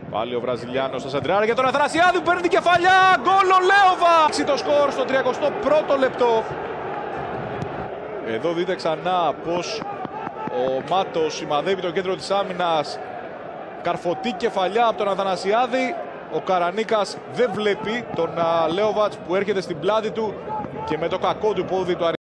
Πάλι ο Βραζιλιάνος στα σεντράρια για τον Αθανασιάδη που παίρνει την κεφαλιά. Γκολ ο Λέοβα! Το σκορ στο 31ο λεπτό. Εδώ δείτε ξανά πως ο Μάτος σημαδεύει το κέντρο της άμυνας. Καρφωτή κεφαλιά από τον Αθανασιάδη. Ο Καρανίκας δεν βλέπει τον Λέοβατς που έρχεται στην πλάτη του και με το κακό του πόδι του